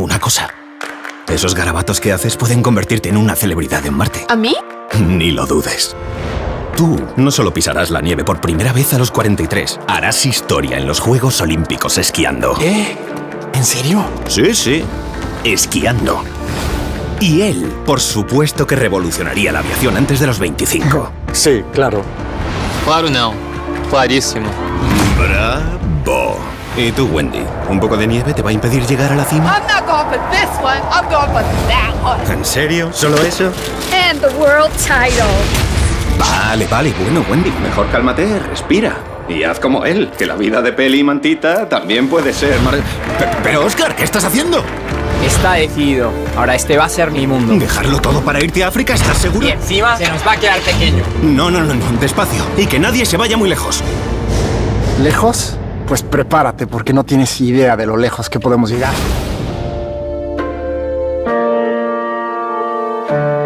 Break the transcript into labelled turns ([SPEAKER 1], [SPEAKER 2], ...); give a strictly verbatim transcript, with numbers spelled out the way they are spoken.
[SPEAKER 1] una cosa. Esos garabatos que haces pueden convertirte en una celebridad en Marte.
[SPEAKER 2] ¿A mí?
[SPEAKER 1] Ni lo dudes. Tú no solo pisarás la nieve por primera vez a los cuarenta y tres, harás historia en los Juegos Olímpicos esquiando.
[SPEAKER 3] ¿Eh? ¿En serio?
[SPEAKER 1] Sí, sí. Esquiando. Y él, por supuesto que revolucionaría la aviación antes de los veinticinco.
[SPEAKER 3] Sí, claro.
[SPEAKER 4] Claro não. Clarísimo.
[SPEAKER 1] ¡Bravo! ¿Y tú, Wendy? ¿Un poco de nieve te va a impedir llegar a la cima?
[SPEAKER 5] I'm not going for this one. I'm going for that one.
[SPEAKER 1] ¿En serio? ¿Solo eso?
[SPEAKER 5] And the world title.
[SPEAKER 1] Vale, vale, bueno, Wendy, mejor cálmate, respira. Y haz como él, que la vida de peli y mantita también puede ser mar... Pero, pero, Oscar, ¿qué estás haciendo?
[SPEAKER 6] Está decidido. Ahora este va a ser mi mundo.
[SPEAKER 1] ¿Dejarlo todo para irte a África? ¿Estás seguro?
[SPEAKER 6] Y encima se nos va a quedar pequeño.
[SPEAKER 1] No, no, no, no, despacio. Y que nadie se vaya muy lejos.
[SPEAKER 3] ¿Lejos? Pues prepárate, porque no tienes idea de lo lejos que podemos llegar.